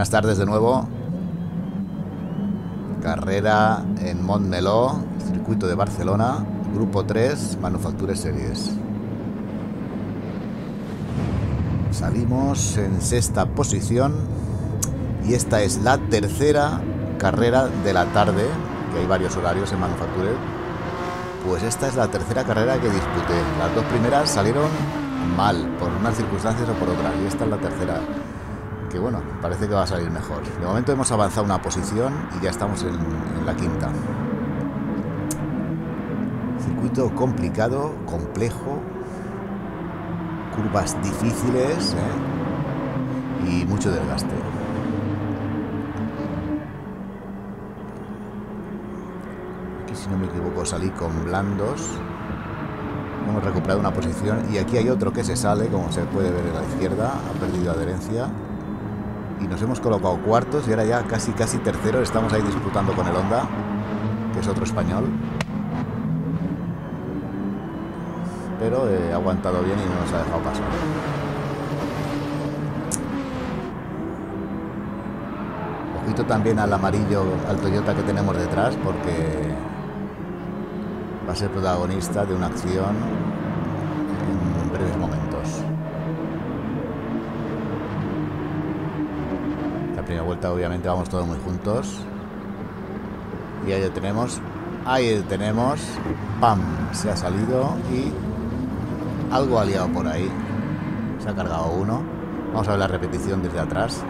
Buenas tardes de nuevo. Carrera en Montmeló, circuito de Barcelona, grupo 3, Manufactures Series. Salimos en sexta posición y esta es la tercera carrera de la tarde, que hay varios horarios en Manufactures. Pues esta es la tercera carrera que disputé. Las dos primeras salieron mal, por unas circunstancias o por otras, y esta es la tercera, que bueno, parece que va a salir mejor. De momento hemos avanzado una posición y ya estamos en la quinta. Circuito complicado, complejo, curvas difíciles, y mucho desgaste. Aquí, si no me equivoco, salí con blandos. Hemos recuperado una posición y aquí hay otro que se sale, como se puede ver a la izquierda, ha perdido adherencia. Y nos hemos colocado cuartos y ahora ya casi terceros. Estamos ahí disputando con el Honda, que es otro español. Pero ha aguantado bien y no nos ha dejado pasar. Ojito también al amarillo, al Toyota que tenemos detrás, porque va a ser protagonista de una acción en breves momentos. La primera vuelta obviamente vamos todos muy juntos. Y ahí lo tenemos. Ahí lo tenemos. ¡Pam! Se ha salido y algo ha liado por ahí. Se ha cargado uno. Vamos a ver la repetición desde atrás.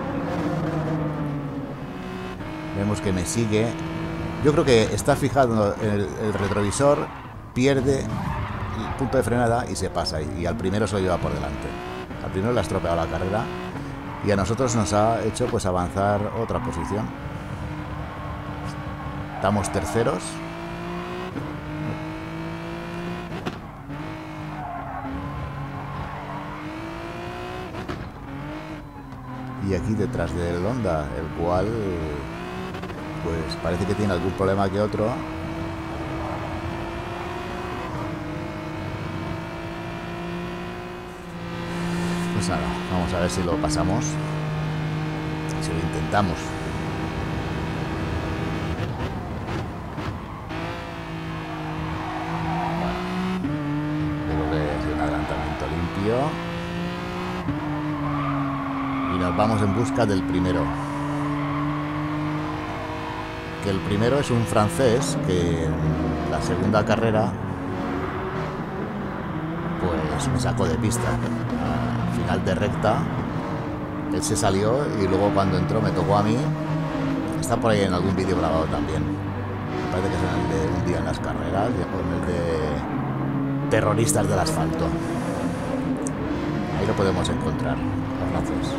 Vemos que me sigue. Yo creo que está fijado en el retrovisor, pierde el punto de frenada y se pasa. Y al primero se lo lleva por delante. Al primero le ha estropeado la carrera y a nosotros nos ha hecho pues avanzar otra posición. Estamos terceros. Y aquí detrás del Honda, el cual pues parece que tiene algún problema que otro. Pues nada, vamos a ver si lo pasamos, si lo intentamos. Bueno, creo que es un adelantamiento limpio y nos vamos en busca del primero. Que el primero es un francés que en la segunda carrera pues me sacó de pista. Al final de recta él se salió y luego cuando entró me tocó a mí. Está por ahí en algún vídeo grabado también. Me parece que es en el de Un día en las carreras o en el de Terroristas del asfalto. Ahí lo podemos encontrar. Gracias.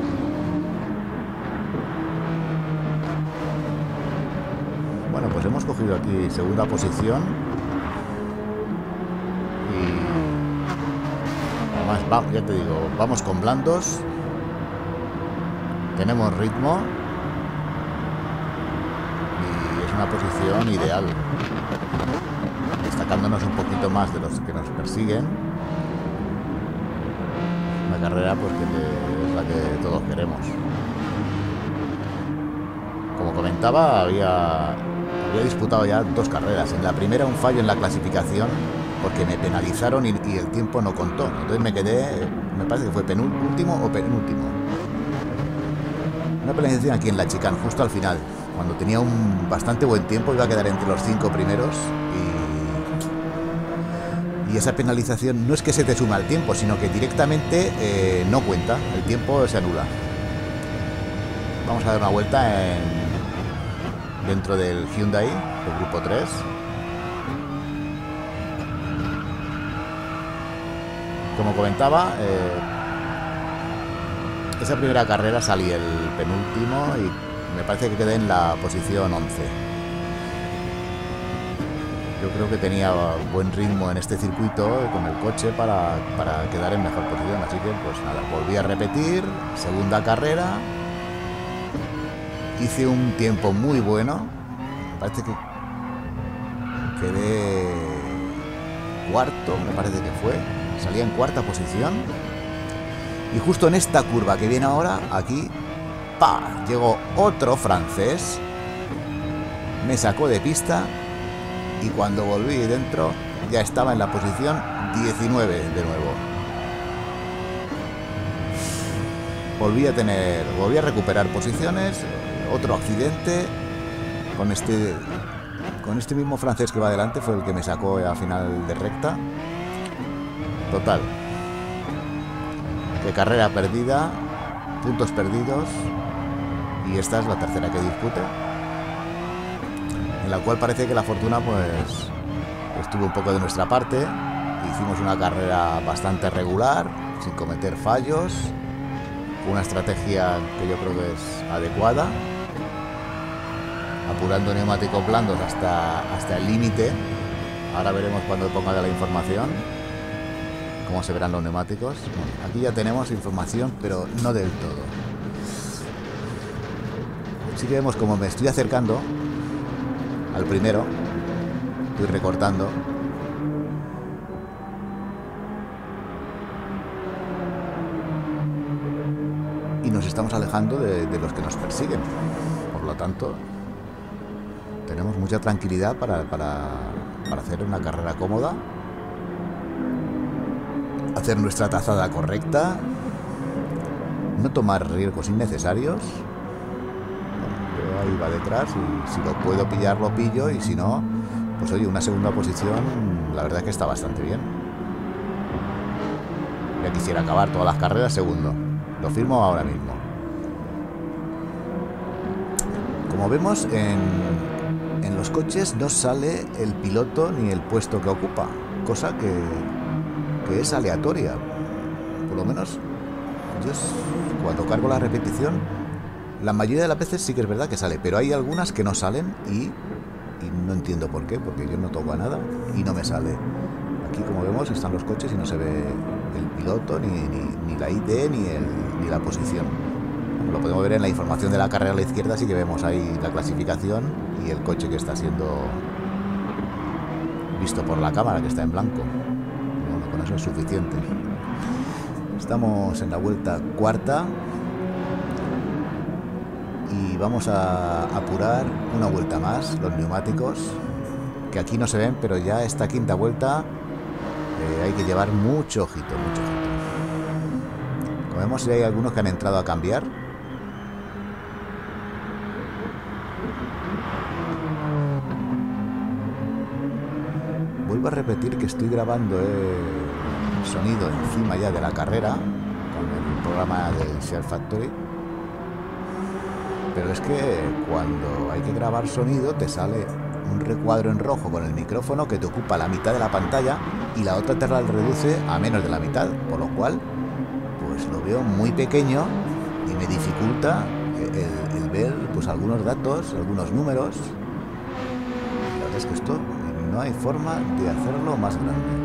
Bueno, pues hemos cogido aquí segunda posición y además, ya te digo, vamos con blandos, tenemos ritmo y es una posición ideal, destacándonos un poquito más de los que nos persiguen. Una carrera pues que es la que todos queremos. Como comentaba, había disputado ya dos carreras. En la primera un fallo en la clasificación porque me penalizaron y el tiempo no contó. Entonces me quedé, me parece que fue penúltimo o penúltimo. Una penalización aquí en la chicane, justo al final. Cuando tenía un bastante buen tiempo, iba a quedar entre los 5 primeros y esa penalización no es que se te suma al tiempo, sino que directamente no cuenta. El tiempo se anula. Vamos a dar una vuelta dentro del Hyundai, del grupo 3. Como comentaba, esa primera carrera salí el penúltimo y me parece que quedé en la posición 11. Yo creo que tenía buen ritmo en este circuito con el coche para quedar en mejor posición. Así que pues nada, volví a repetir, segunda carrera. Hice un tiempo muy bueno. Me parece que quedé cuarto, me parece que fue. Salía en cuarta posición. Y justo en esta curva que viene ahora, aquí ¡pa! Llegó otro francés, me sacó de pista y cuando volví dentro ya estaba en la posición 19 de nuevo. Volví a recuperar posiciones. Otro accidente con este mismo francés que va adelante, fue el que me sacó a final de recta. Total, que carrera perdida, puntos perdidos, y esta es la tercera que dispute, en la cual parece que la fortuna pues estuvo un poco de nuestra parte. Hicimos una carrera bastante regular, sin cometer fallos, una estrategia que yo creo que es adecuada, apurando neumáticos blandos hasta el límite. Ahora veremos cuando ponga la información cómo se verán los neumáticos. Bueno, aquí ya tenemos información, pero no del todo. Sí que vemos como me estoy acercando al primero, estoy recortando. Y nos estamos alejando de los que nos persiguen. Por lo tanto, tenemos mucha tranquilidad para hacer una carrera cómoda, hacer nuestra trazada correcta, no tomar riesgos innecesarios. Yo ahí va detrás y si lo puedo pillar lo pillo, y si no, pues oye, una segunda posición la verdad es que está bastante bien. Ya quisiera acabar todas las carreras segundo. Lo firmo ahora mismo. Como vemos, en los coches no sale el piloto ni el puesto que ocupa, cosa que es aleatoria. Por lo menos yo cuando cargo la repetición, la mayoría de las veces sí que es verdad que sale, pero hay algunas que no salen y no entiendo por qué, porque yo no toco a nada y no me sale. Aquí, como vemos, están los coches y no se ve el piloto, ni la ID, ni la posición. Lo podemos ver en la información de la carrera a la izquierda, sí que vemos ahí la clasificación y el coche que está siendo visto por la cámara, que está en blanco. Bueno, con eso es suficiente. Estamos en la vuelta cuarta y vamos a apurar una vuelta más los neumáticos, que aquí no se ven, pero ya esta quinta vuelta hay que llevar mucho ojito, mucho ojito. Como vemos, hay algunos que han entrado a cambiar. Vuelvo a repetir que estoy grabando el sonido encima ya de la carrera con el programa del Share Factory, pero es que cuando hay que grabar sonido te sale un recuadro en rojo con el micrófono que te ocupa la mitad de la pantalla y la otra te la reduce a menos de la mitad, por lo cual pues lo veo muy pequeño y me dificulta el ver pues algunos datos, algunos números. La verdad es que esto no hay forma de hacerlo más grande.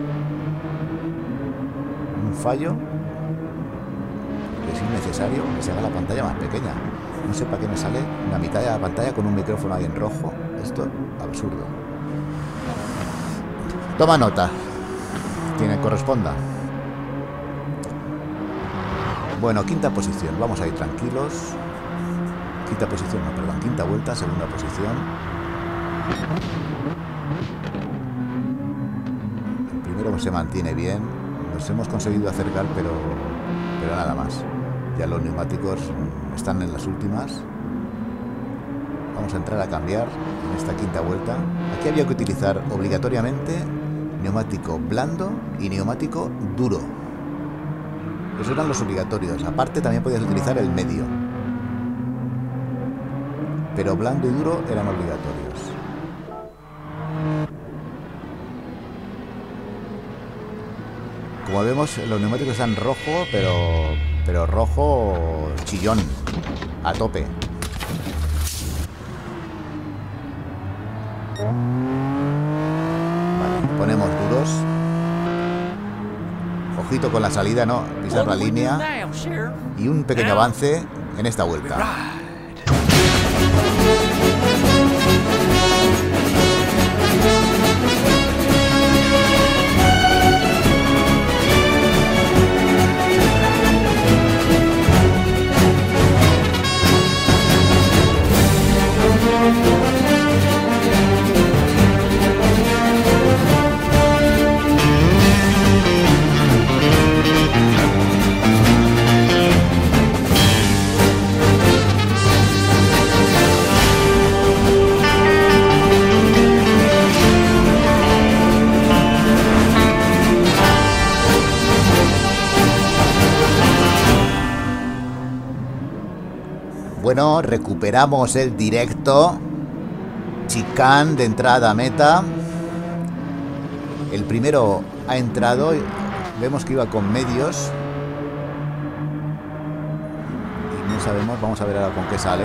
Un fallo que es innecesario que se haga la pantalla más pequeña. No sé para qué me sale la mitad de la pantalla con un micrófono ahí en rojo. Esto absurdo. Toma nota, quien corresponda. Bueno, quinta posición, vamos a ir tranquilos. Quinta posición, no, perdón, quinta vuelta, segunda posición. El primero se mantiene bien. Nos hemos conseguido acercar, pero nada más. Ya los neumáticos están en las últimas. Vamos a entrar a cambiar en esta quinta vuelta. Aquí había que utilizar obligatoriamente neumático blando y neumático duro. Esos eran los obligatorios. Aparte también podías utilizar el medio, pero blando y duro eran obligatorios. Como vemos, los neumáticos están rojo, pero rojo chillón, a tope. Vale, ponemos duros. Ojito con la salida, no pisar la línea. Y un pequeño avance en esta vuelta. Bueno, recuperamos el directo. Chicane de entrada a meta. El primero ha entrado. Vemos que iba con medios. Y no sabemos, vamos a ver ahora con qué sale.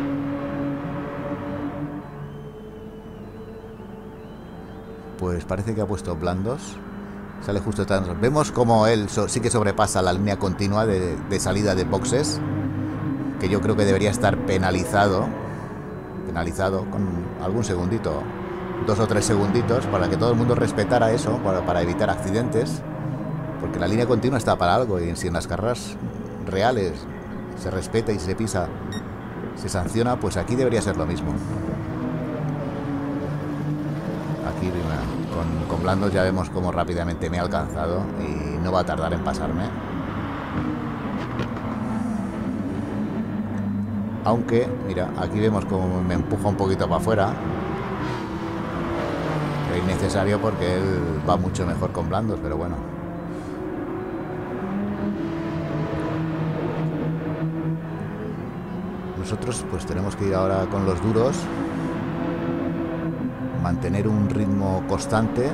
Pues parece que ha puesto blandos. Sale justo detrás de nosotros. Vemos como él sí que sobrepasa la línea continua de salida de boxes. Que yo creo que debería estar penalizado. Penalizado con algún segundito. 2 o 3 segunditos. Para que todo el mundo respetara eso. Para evitar accidentes. Porque la línea continua está para algo. Y si en las carreras reales se respeta y se pisa, se sanciona, pues aquí debería ser lo mismo. Aquí con blandos ya vemos cómo rápidamente me ha alcanzado y no va a tardar en pasarme. Aunque, mira, aquí vemos cómo me empuja un poquito para afuera. Es innecesario porque él va mucho mejor con blandos, pero bueno. Nosotros pues tenemos que ir ahora con los duros. Mantener un ritmo constante.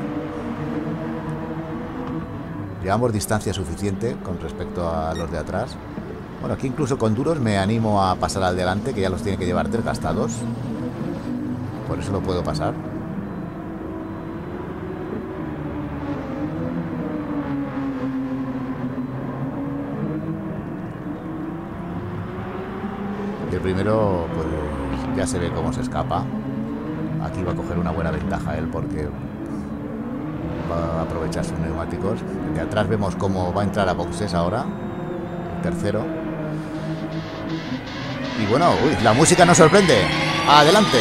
Llevamos distancia suficiente con respecto a los de atrás. Bueno, aquí incluso con duros me animo a pasar al delante, que ya los tiene que llevar desgastados. Por eso lo puedo pasar. Y el primero, pues ya se ve cómo se escapa. Aquí va a coger una buena ventaja él porque va a aprovechar sus neumáticos. De atrás vemos cómo va a entrar a boxes ahora. El tercero. Y bueno, uy, la música nos sorprende. ¡Adelante!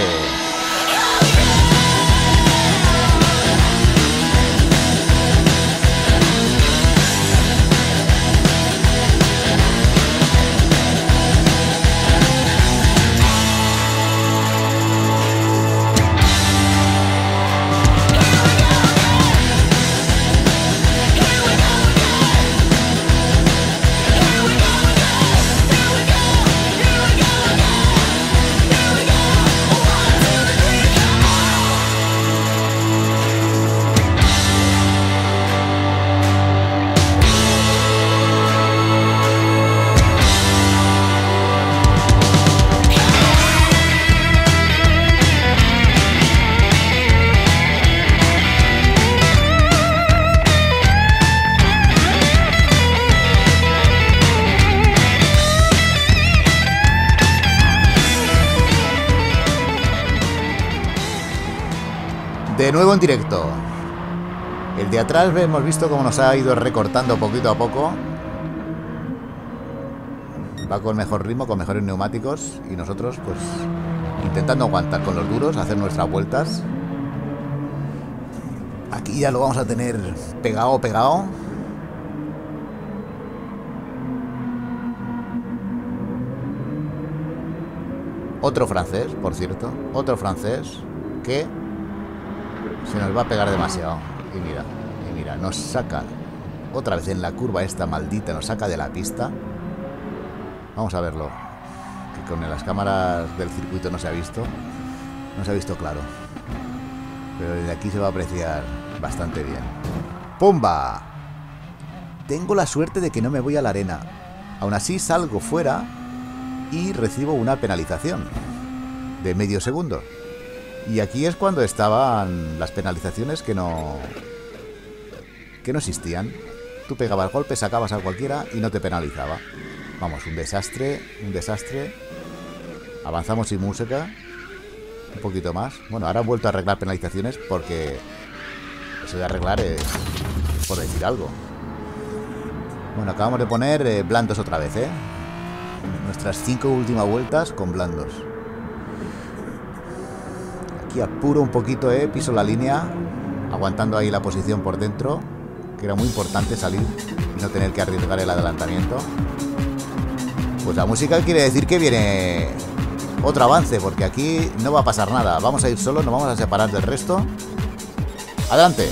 De nuevo en directo. El de atrás hemos visto cómo nos ha ido recortando poquito a poco. Va con mejor ritmo, con mejores neumáticos. Y nosotros pues intentando aguantar con los duros, hacer nuestras vueltas. Aquí ya lo vamos a tener pegado. Otro francés, por cierto. Otro francés que se nos va a pegar demasiado. Y mira, nos saca otra vez en la curva esta maldita, nos saca de la pista. Vamos a verlo, que con las cámaras del circuito no se ha visto claro, pero desde aquí se va a apreciar bastante bien. ¡Pumba! Tengo la suerte de que no me voy a la arena. Aún así salgo fuera y recibo una penalización de medio segundo. Y aquí es cuando estaban las penalizaciones que no existían. Tú pegabas golpes, sacabas a cualquiera y no te penalizaba. Vamos, un desastre. Avanzamos sin música. Un poquito más. Bueno, ahora han vuelto a arreglar penalizaciones porque eso de arreglar es por decir algo. Bueno, acabamos de poner blandos otra vez, Nuestras 5 últimas vueltas con blandos. Aquí apuro un poquito, piso la línea, aguantando ahí la posición por dentro, que era muy importante salir y no tener que arriesgar el adelantamiento. Pues la música quiere decir que viene otro avance, porque aquí no va a pasar nada. Vamos a ir solos, nos vamos a separar del resto. ¡Adelante!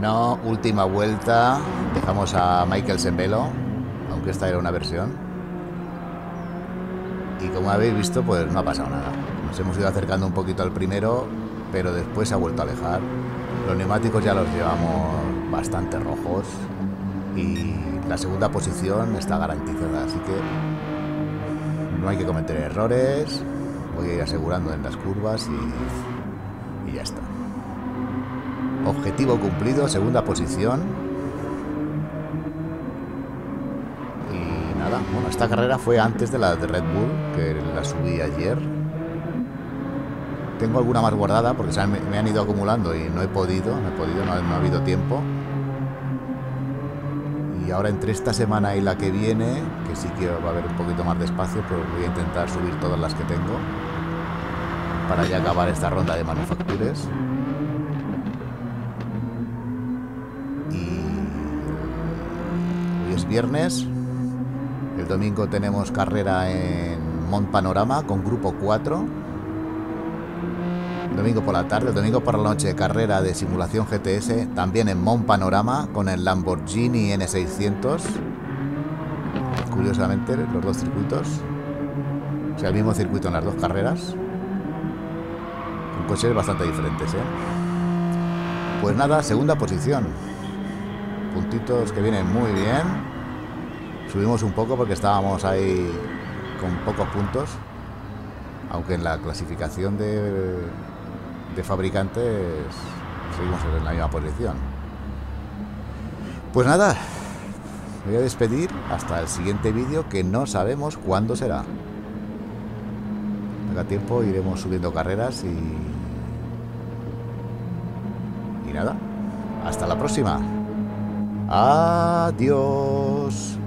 Bueno, última vuelta. Dejamos a Michael Sembelo, aunque esta era una versión. Y como habéis visto, pues no ha pasado nada. Nos hemos ido acercando un poquito al primero, pero después se ha vuelto a alejar. Los neumáticos ya los llevamos bastante rojos y la segunda posición está garantizada, así que no hay que cometer errores. Voy a ir asegurando en las curvas y ya está. Objetivo cumplido, segunda posición. Y nada, bueno, esta carrera fue antes de la de Red Bull, que la subí ayer. Tengo alguna más guardada porque me han ido acumulando y no he podido, no ha habido tiempo. Y ahora entre esta semana y la que viene, que sí que va a haber un poquito más de espacio, pues voy a intentar subir todas las que tengo para ya acabar esta ronda de manufactures. Y hoy es viernes. El domingo tenemos carrera en Mont Panorama con grupo 4. Domingo por la tarde, el domingo por la noche, carrera de simulación GTS, también en Mont Panorama con el Lamborghini N600. Curiosamente, los dos circuitos, o sea, el mismo circuito en las dos carreras, con coches bastante diferentes, ¿eh? Pues nada, segunda posición. Puntitos que vienen muy bien. Subimos un poco porque estábamos ahí con pocos puntos, aunque en la clasificación de fabricantes seguimos en la misma posición. Pues nada, me voy a despedir hasta el siguiente vídeo, que no sabemos cuándo será. Tenga tiempo, iremos subiendo carreras y nada, hasta la próxima. Adiós.